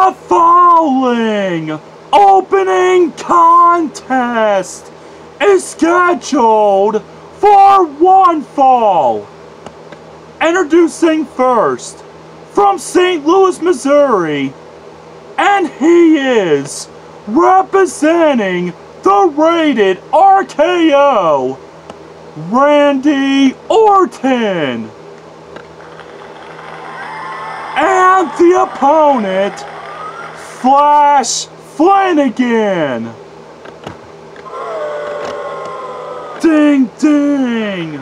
The following opening contest is scheduled for one fall. Introducing first, from St. Louis, Missouri, and he is representing the rated RKO, Randy Orton. And the opponent, Flanigan. Ding ding.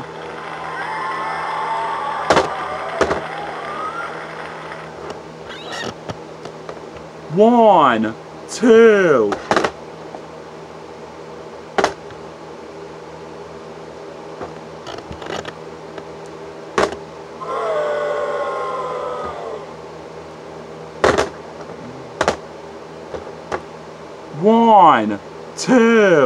One, two. One, two.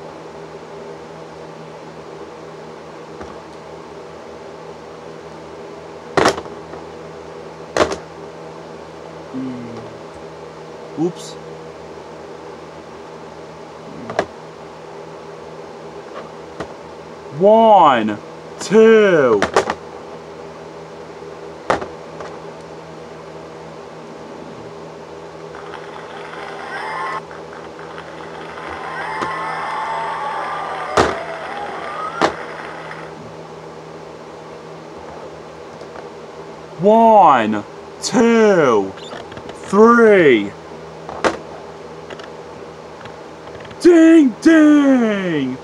Oops. One, two. One, two, three. Ding ding.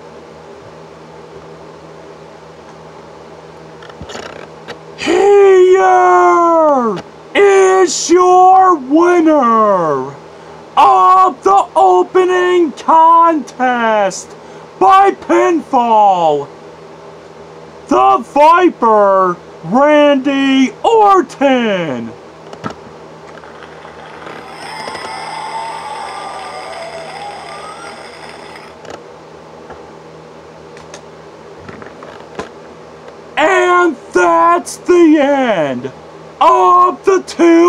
Here is your winner of the opening contest by pinfall, the Viper, Randy Orton. And that's the end of the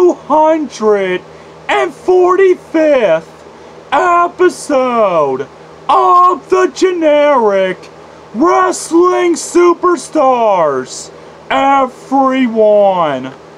245th episode of the Generic Wrestling Superstars. Everyone,